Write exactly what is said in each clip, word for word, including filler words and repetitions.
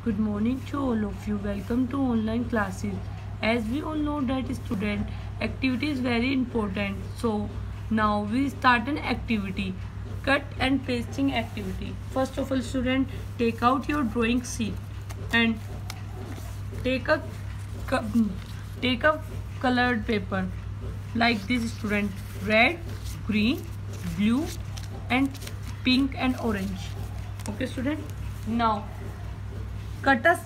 Good morning to all of you. Welcome to online classes. As we all know that student activity is very important. So now we start an activity. Cut and pasting activity. First of all, student, take out your drawing sheet and take a take a colored paper like this, student. Red, green, blue and pink and orange. Okay, student. Now cut a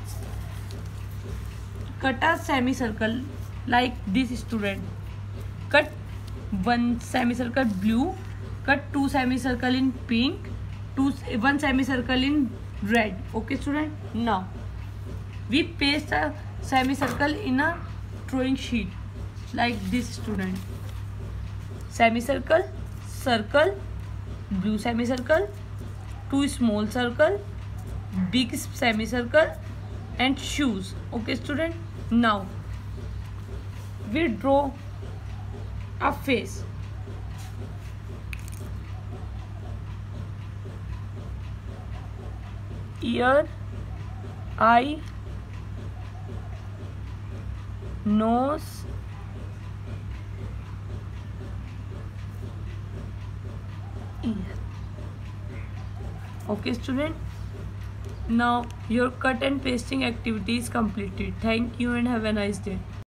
cut a semicircle like this, student. Cut one semicircle blue, cut two semicircle in pink, two one semicircle in red. Okay, student. Now we paste a semicircle in a drawing sheet like this, student. Semicircle, circle, blue semicircle, two small circle, big semicircle and shoes. Okay, student. Now we draw a face. Ear, eye, nose, ear. Okay, student. Now your cut and pasting activity is completed. Thank you and have a nice day.